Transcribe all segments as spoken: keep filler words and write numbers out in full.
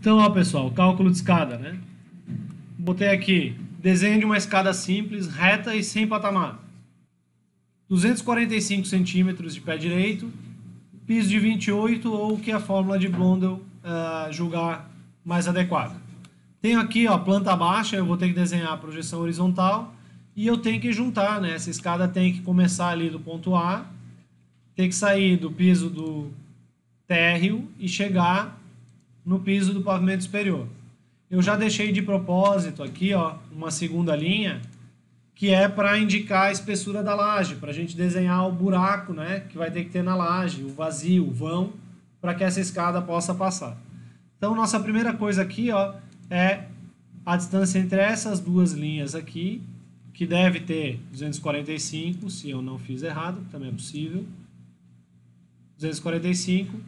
Então, ó, pessoal, cálculo de escada, né? Botei aqui, desenho de uma escada simples, reta e sem patamar. duzentos e quarenta e cinco centímetros de pé direito, piso de vinte e oito ou o que a fórmula de Blondel uh, julgar mais adequada. Tenho aqui, ó, planta baixa, eu vou ter que desenhar a projeção horizontal e eu tenho que juntar, né? Essa escada tem que começar ali do ponto A, tem que sair do piso do térreo e chegar no piso do pavimento superior. Eu já deixei de propósito aqui, ó, uma segunda linha, que é para indicar a espessura da laje, para a gente desenhar o buraco, né, que vai ter que ter na laje, o vazio, o vão, para que essa escada possa passar. Então, nossa primeira coisa aqui, ó, é a distância entre essas duas linhas aqui, que deve ter duzentos e quarenta e cinco, se eu não fiz errado, também é possível. duzentos e quarenta e cinco.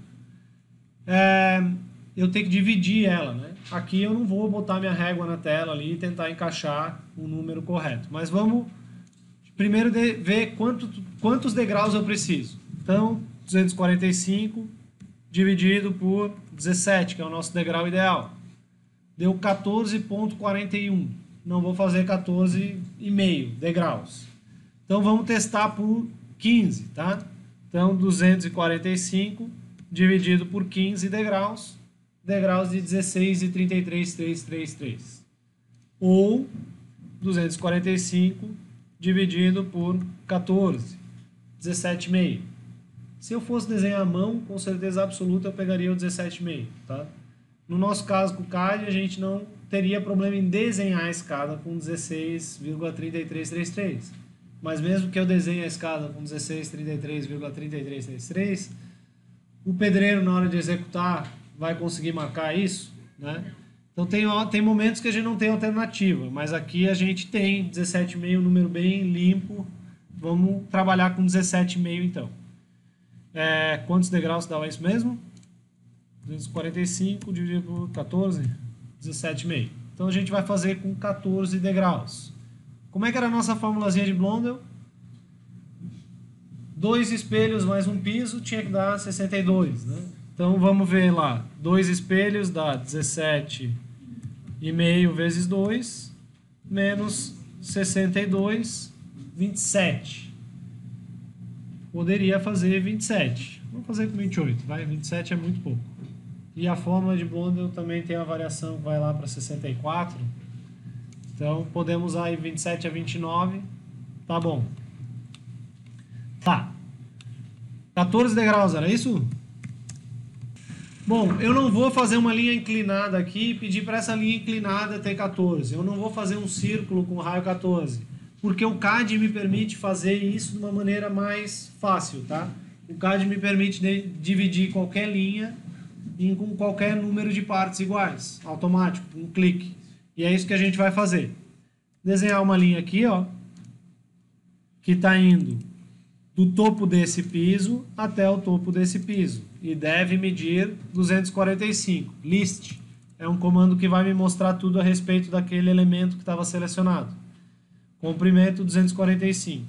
É, eu tenho que dividir ela, né? Aqui eu não vou botar minha régua na tela ali e tentar encaixar o número correto. Mas vamos primeiro de, ver quanto, quantos degraus eu preciso. Então, duzentos e quarenta e cinco dividido por dezessete, que é o nosso degrau ideal. Deu quatorze vírgula quarenta e um. Não vou fazer quatorze vírgula cinco degraus. Então, vamos testar por quinze, tá? Então, duzentos e quarenta e cinco dividido por quinze degraus, degraus de dezesseis vírgula trinta e três trezentos e trinta e três. Ou duzentos e quarenta e cinco dividido por quatorze, dezessete vírgula cinco. Se eu fosse desenhar à mão, com certeza absoluta eu pegaria o dezessete vírgula cinco, tá? No nosso caso com o C A D, a gente não teria problema em desenhar a escada com dezesseis vírgula trinta e três trezentos e trinta e três. Mas mesmo que eu desenhe a escada com dezesseis vírgula trinta e três vírgula trinta e três trezentos e trinta e três, o pedreiro, na hora de executar, vai conseguir marcar isso, né? Então tem, tem momentos que a gente não tem alternativa, mas aqui a gente tem dezessete vírgula cinco, um número bem limpo. Vamos trabalhar com dezessete vírgula cinco então. É, quantos degraus dá isso mesmo? duzentos e quarenta e cinco dividido por quatorze, dezessete vírgula cinco. Então a gente vai fazer com quatorze degraus. Como é que era a nossa formulazinha de Blondel? Dois espelhos mais um piso tinha que dar sessenta e dois, né? Então vamos ver lá. Dois espelhos dá dezessete vírgula cinco vezes dois menos sessenta e dois, vinte e sete. Poderia fazer vinte e sete. Vamos fazer com vinte e oito, vai? vinte e sete é muito pouco. E a fórmula de Blondel também tem a variação que vai lá para sessenta e quatro. Então podemos usar aí vinte e sete a vinte e nove. Tá bom. Tá. quatorze degraus, era isso? Bom, eu não vou fazer uma linha inclinada aqui e pedir para essa linha inclinada ter quatorze. Eu não vou fazer um círculo com raio quatorze. Porque o C A D me permite fazer isso de uma maneira mais fácil, tá? O C A D me permite de, dividir qualquer linha em com qualquer número de partes iguais. Automático, um clique. E é isso que a gente vai fazer. Desenhar uma linha aqui, ó. Que está indo do topo desse piso até o topo desse piso. E deve medir duzentos e quarenta e cinco. List é um comando que vai me mostrar tudo a respeito daquele elemento que estava selecionado. Comprimento duzentos e quarenta e cinco.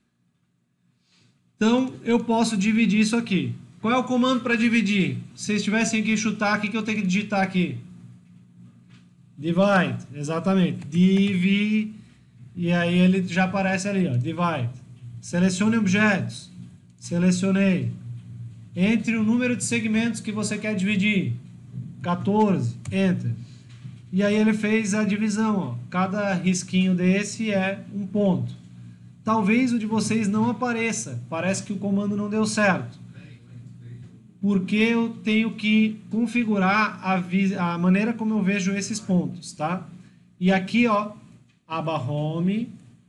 Então, eu posso dividir isso aqui. Qual é o comando para dividir? Se vocês tivessem que chutar, o que eu tenho que digitar aqui? Divide, exatamente. Divi, e aí ele já aparece ali, ó, divide. Selecione objetos. Selecionei. Entre o número de segmentos que você quer dividir. quatorze. Enter. E aí ele fez a divisão. Ó. Cada risquinho desse é um ponto. Talvez o de vocês não apareça. Parece que o comando não deu certo. Porque eu tenho que configurar a, a maneira como eu vejo esses pontos. Tá? E aqui, ó, aba Home...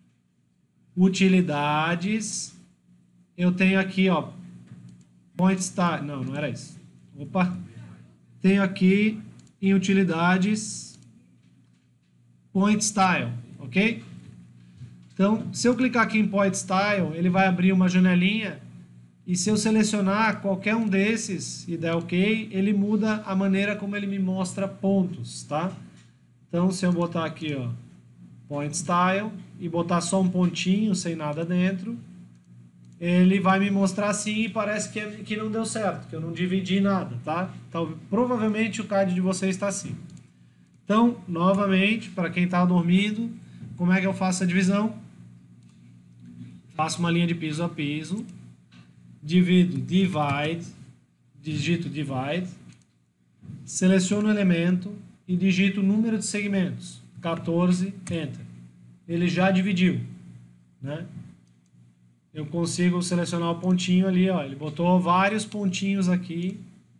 Utilidades, eu tenho aqui, ó, Point Style, não, não era isso, opa, tenho aqui em Utilidades, Point Style, ok? Então, se eu clicar aqui em Point Style, ele vai abrir uma janelinha, e se eu selecionar qualquer um desses e der ok, ele muda a maneira como ele me mostra pontos, tá? Então, se eu botar aqui, ó, Point Style, e botar só um pontinho sem nada dentro, ele vai me mostrar assim e parece que, é, que não deu certo, que eu não dividi nada, tá? Então, provavelmente o C A D de vocês está assim. Então, novamente, para quem está dormindo, como é que eu faço a divisão? Faço uma linha de piso a piso, divido divide, digito divide, seleciono o elemento e digito o número de segmentos, quatorze, enter. Ele já dividiu, né? Eu consigo selecionar o pontinho ali, ó. Ele botou vários pontinhos aqui.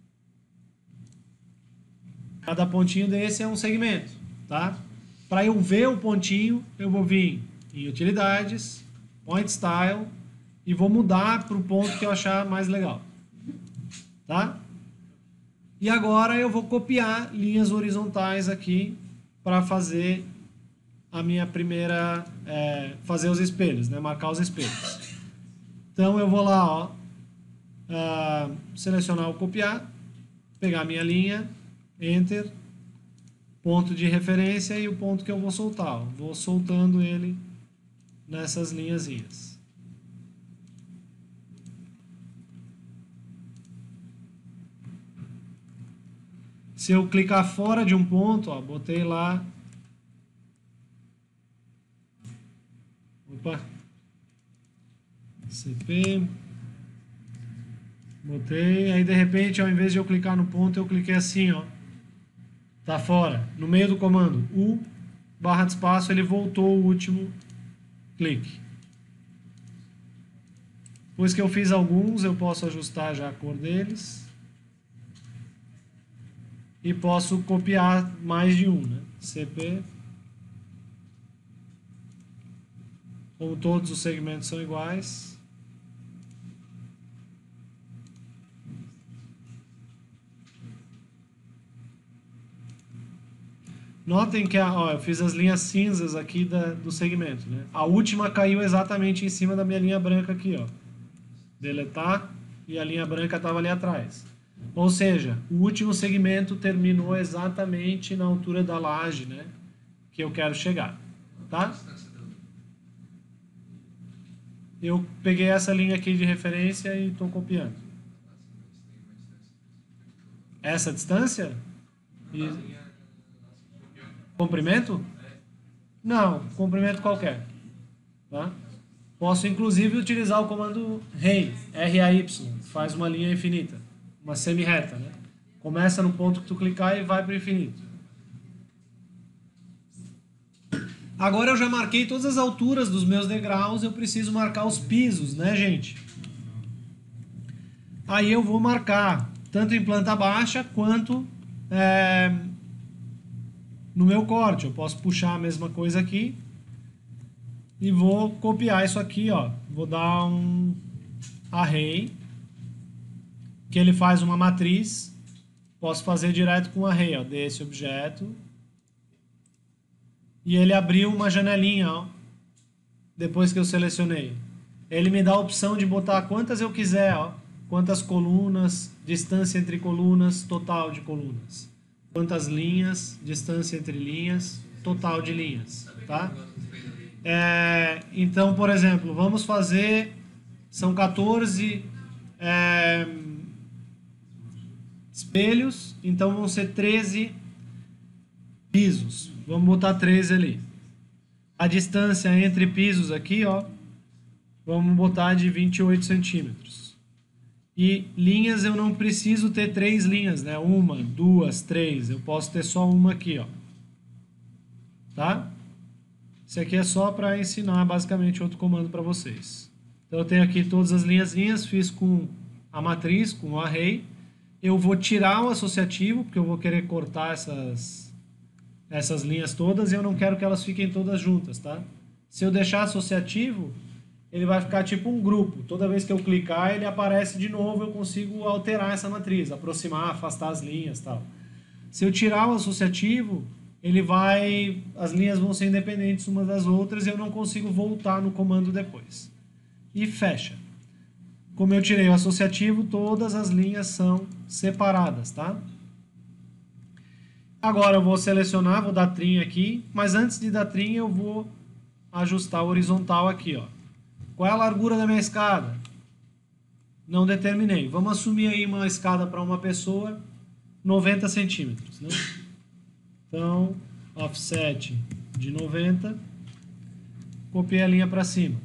Cada pontinho desse é um segmento, tá? Para eu ver o pontinho, eu vou vir em utilidades, point style e vou mudar para o ponto que eu achar mais legal, tá? E agora eu vou copiar linhas horizontais aqui para fazer a minha primeira, é, fazer os espelhos, né? Marcar os espelhos. Então eu vou lá, ó, uh, selecionar o copiar, pegar a minha linha, enter, ponto de referência e o ponto que eu vou soltar. Ó. Vou soltando ele nessas linhazinhas. Se eu clicar fora de um ponto, ó, botei lá. Opa. C P, botei, aí de repente ao invés de eu clicar no ponto, eu cliquei assim, ó, tá fora, no meio do comando, U, barra de espaço, ele voltou o último clique. Depois que eu fiz alguns, eu posso ajustar já a cor deles, e posso copiar mais de um, né, C P, como todos os segmentos são iguais. Notem que a, ó, eu fiz as linhas cinzas aqui da, do segmento, né? A última caiu exatamente em cima da minha linha branca aqui, ó. Deletar, e a linha branca estava ali atrás. Ou seja, o último segmento terminou exatamente na altura da laje, né? Que eu quero chegar, tá? Eu peguei essa linha aqui de referência e estou copiando. Essa distância? E... comprimento? Não, comprimento qualquer. Tá? Posso inclusive utilizar o comando Ray, R A Y, faz uma linha infinita, uma semi-reta, né? Começa no ponto que tu clicar e vai para o infinito. Agora eu já marquei todas as alturas dos meus degraus, eu preciso marcar os pisos, né, gente? Aí eu vou marcar tanto em planta baixa quanto é, no meu corte. Eu posso puxar a mesma coisa aqui e vou copiar isso aqui, ó. Vou dar um array, que ele faz uma matriz. Posso fazer direto com o array, ó, desse objeto. E ele abriu uma janelinha, ó, depois que eu selecionei. Ele me dá a opção de botar quantas eu quiser, ó, quantas colunas, distância entre colunas, total de colunas. Quantas linhas, distância entre linhas, total de linhas, tá? É, então, por exemplo, vamos fazer, são quatorze é, espelhos, então vão ser treze pisos. Vamos botar treze ali. A distância entre pisos aqui, ó, vamos botar de vinte e oito centímetros. E linhas eu não preciso ter três linhas, né? Uma, duas, três. Eu posso ter só uma aqui, ó. Tá? Isso aqui é só para ensinar basicamente outro comando para vocês. Então eu tenho aqui todas as linhazinhas, fiz com a matriz, com o array. Eu vou tirar o associativo, porque eu vou querer cortar essas... essas linhas todas, e eu não quero que elas fiquem todas juntas, tá? Se eu deixar associativo, ele vai ficar tipo um grupo. Toda vez que eu clicar, ele aparece de novo, eu consigo alterar essa matriz, aproximar, afastar as linhas, tal. Se eu tirar o associativo, ele vai, as linhas vão ser independentes umas das outras e eu não consigo voltar no comando depois. E fecha. Como eu tirei o associativo, todas as linhas são separadas, tá? Agora eu vou selecionar, vou dar trim aqui, mas antes de dar trim eu vou ajustar o horizontal aqui, ó. Qual é a largura da minha escada? Não determinei. Vamos assumir aí uma escada para uma pessoa, noventa centímetros, né? Então, offset de noventa, copiei a linha para cima.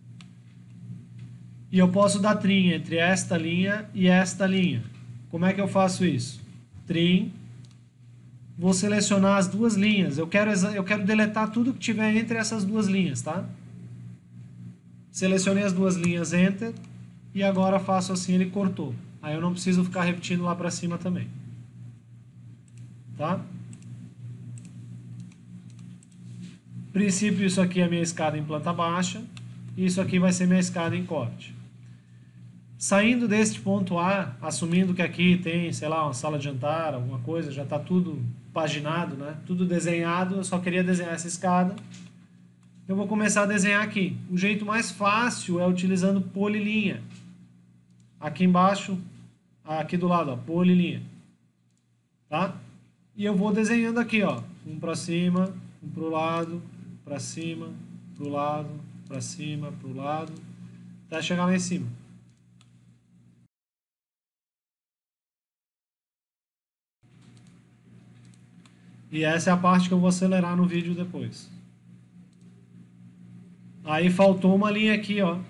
E eu posso dar trim entre esta linha e esta linha. Como é que eu faço isso? Trim, vou selecionar as duas linhas. Eu quero, eu quero deletar tudo que tiver entre essas duas linhas, tá? Selecionei as duas linhas, Enter, e agora faço assim, ele cortou. Aí eu não preciso ficar repetindo lá para cima também. Tá? Princípio, isso aqui é a minha escada em planta baixa, e isso aqui vai ser minha escada em corte. Saindo deste ponto A, assumindo que aqui tem, sei lá, uma sala de jantar, alguma coisa, já está tudo paginado, né? Tudo desenhado, eu só queria desenhar essa escada. Eu vou começar a desenhar aqui. O jeito mais fácil é utilizando polilinha. Aqui embaixo, aqui do lado, ó, polilinha. Tá? E eu vou desenhando aqui, ó, um para cima, um para o lado, para cima, para o lado, para cima, para o lado, até chegar lá em cima. E essa é a parte que eu vou acelerar no vídeo depois. Aí faltou uma linha aqui, ó.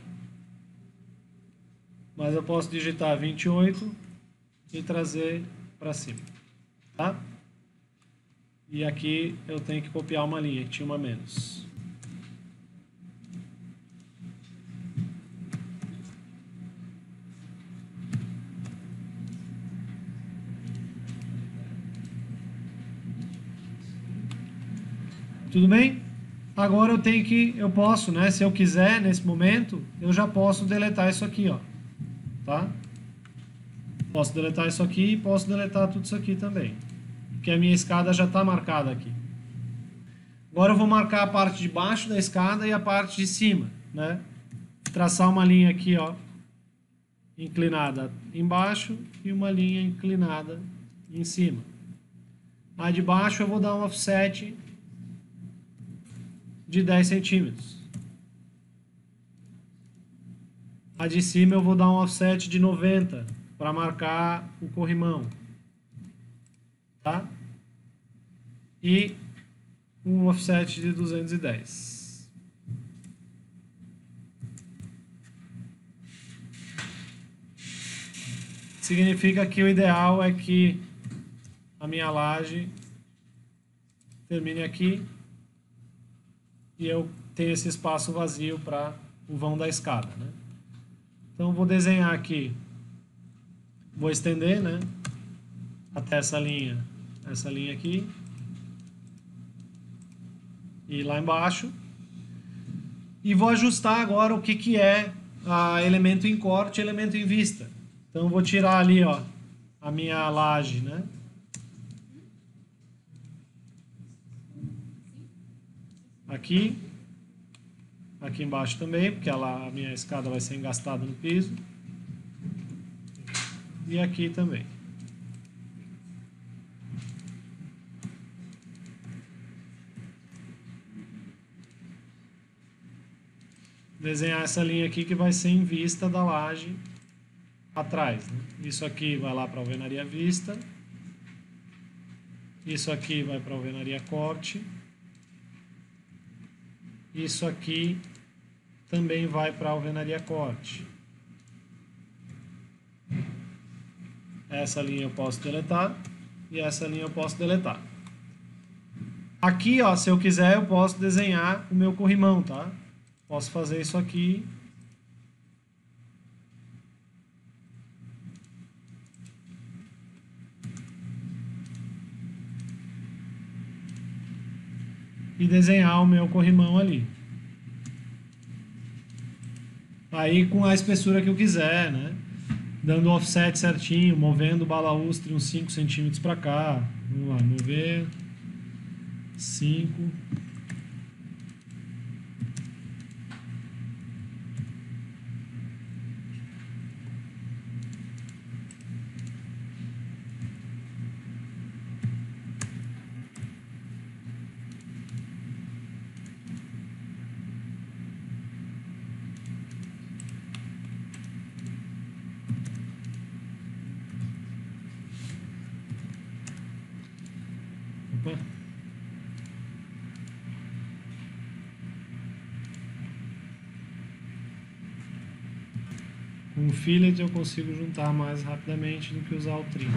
Mas eu posso digitar vinte e oito e trazer para cima, tá? E aqui eu tenho que copiar uma linha, que tinha uma menos. Tudo bem? Agora eu tenho que, eu posso, né? Se eu quiser, nesse momento, eu já posso deletar isso aqui, ó. Tá? Posso deletar isso aqui e posso deletar tudo isso aqui também. Porque a minha escada já está marcada aqui. Agora eu vou marcar a parte de baixo da escada e a parte de cima, né? Traçar uma linha aqui, ó, inclinada embaixo e uma linha inclinada em cima. A de baixo eu vou dar um offset de dez centímetros. A de cima eu vou dar um offset de noventa para marcar o corrimão. Tá? E um offset de duzentos e dez. Significa que o ideal é que a minha laje termine aqui e eu tenho esse espaço vazio para o vão da escada, né? Então vou desenhar aqui, vou estender, né, até essa linha, essa linha aqui, e lá embaixo, e vou ajustar agora o que que é a elemento em corte e elemento em vista. Então eu vou tirar ali, ó, a minha laje, né? Aqui, aqui embaixo também, porque ela, a minha escada vai ser engastada no piso. E aqui também. Desenhar essa linha aqui que vai ser em vista da laje atrás, né? Isso aqui vai lá para a alvenaria vista. Isso aqui vai para a alvenaria corte. Isso aqui também vai para a alvenaria corte. Essa linha eu posso deletar e essa linha eu posso deletar. Aqui, ó, se eu quiser, eu posso desenhar o meu corrimão, tá? Posso fazer isso aqui. E desenhar o meu corrimão ali. Aí com a espessura que eu quiser, né? Dando offset certinho, movendo o balaústre uns cinco centímetros para cá. Vamos lá, mover cinco. Opa. Com o fillet eu consigo juntar mais rapidamente do que usar o trim.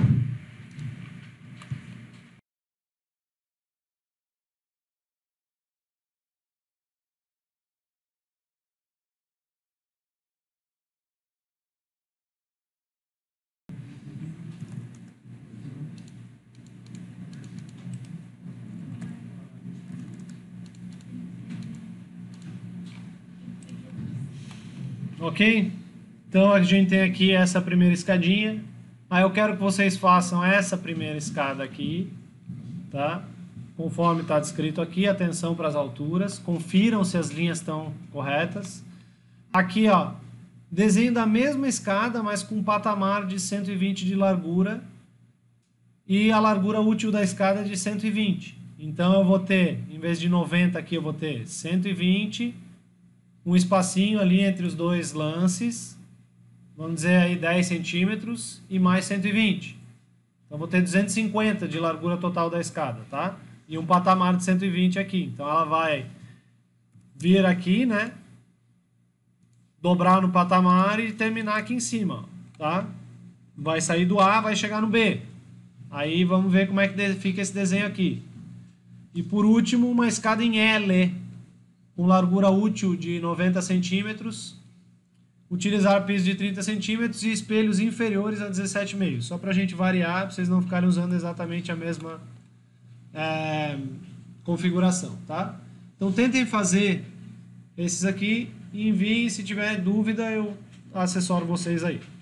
Ok? Então a gente tem aqui essa primeira escadinha. Aí eu quero que vocês façam essa primeira escada aqui, tá? Conforme está descrito aqui, atenção para as alturas, confiram se as linhas estão corretas. Aqui, ó, desenho da mesma escada, mas com um patamar de cento e vinte de largura e a largura útil da escada de cento e vinte. Então eu vou ter, em vez de noventa aqui, eu vou ter cento e vinte, um espacinho ali entre os dois lances, vamos dizer aí dez centímetros e mais cento e vinte. Então vou ter duzentos e cinquenta de largura total da escada, tá? E um patamar de cento e vinte aqui. Então ela vai vir aqui, né? Dobrar no patamar e terminar aqui em cima, tá? Vai sair do A, vai chegar no B. Aí vamos ver como é que fica esse desenho aqui. E por último, uma escada em L, com largura útil de noventa centímetros. Utilizar piso de trinta centímetros e espelhos inferiores a dezessete vírgula cinco. Só para a gente variar, para vocês não ficarem usando exatamente a mesma é, configuração, tá? Então tentem fazer esses aqui e enviem. Se tiver dúvida, eu assessoro vocês aí.